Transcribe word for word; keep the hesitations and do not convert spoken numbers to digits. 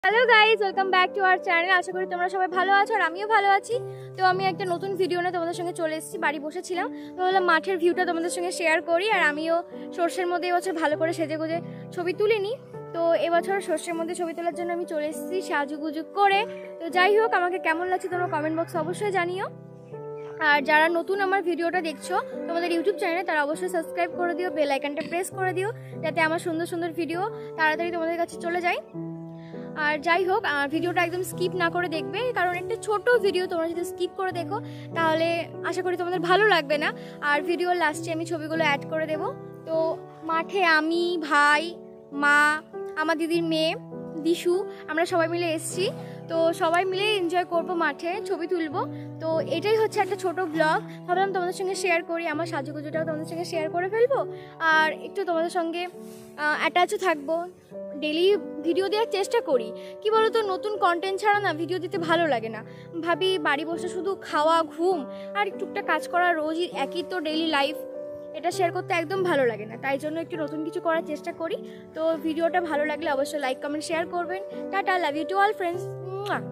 Hello guys, welcome back to our channel. আশা করি তোমরা সবাই ভালো আছো আর আমিও ভালো আছি। তো আমি একটা নতুন ভিডিও নিয়ে তোমাদের সঙ্গে চলে এসেছি। বাড়ি বসেছিলাম, তো ভাবলাম মাঠের ভিউটা তোমাদের সঙ্গে শেয়ার করি। আর আমিও সর্ষের মধ্যে এবছর ভালো করে সেজে গুজে ছবি তুলিনি, তো এবছর সর্ষের মধ্যে ছবি তোলার জন্য আমি চলে এসেছি সাজুগুজু করে। তো যাই হোক, আমাকে কেমন লাগছে তোমরা কমেন্ট বক্সে অবশ্যই জানিও। আর যারা নতুন আমার ভিডিওটা দেখছো তোমাদের ইউটিউব চ্যানেলে, তারা অবশ্যই সাবস্ক্রাইব করে দিও, বেল আইকনটা প্রেস করে দিও, যাতে আমার সুন্দর সুন্দর ভিডিও তাড়াতাড়ি তোমাদের কাছে চলে যায়। আর যাই হোক, ভিডিওটা একদম স্কিপ না করে দেখবে, কারণ একটা ছোট ভিডিও তোমরা যদি স্কিপ করে দেখো তাহলে আশা করি তোমাদের ভালো লাগবে না। আর ভিডিওর লাস্টে আমি ছবিগুলো অ্যাড করে দেব। তো মাঠে আমি, ভাই, মা, আমার দিদির মেয়ে দিশু, আমরা সবাই মিলে এসেছি। তো সবাই মিলে এনজয় করবো, মাঠে ছবি তুলবো। তো এটাই হচ্ছে একটা ছোট ব্লগ, ভাবলাম তোমাদের সঙ্গে শেয়ার করি। আমার সাজুগুজুটাও তোমাদের সঙ্গে শেয়ার করে ফেলবো, আর একটু তোমাদের সঙ্গে অ্যাটাচও থাকবো। ডেলি ভিডিও দেওয়ার চেষ্টা করি, কি বলতো, নতুন কন্টেন্ট ছাড়া না ভিডিও দিতে ভালো লাগে না। ভাবি বাড়ি বসে শুধু খাওয়া, ঘুম আর টুকটাক কাজ করা, রোজই একই তো ডেইলি লাইফ, এটা শেয়ার করতে একদম ভালো লাগে না। তাই জন্য একটু নতুন কিছু করার চেষ্টা করি। তো ভিডিওটা ভালো লাগলে অবশ্যই লাইক, কমেন্ট, শেয়ার করবেন। Tata, love you to all friends.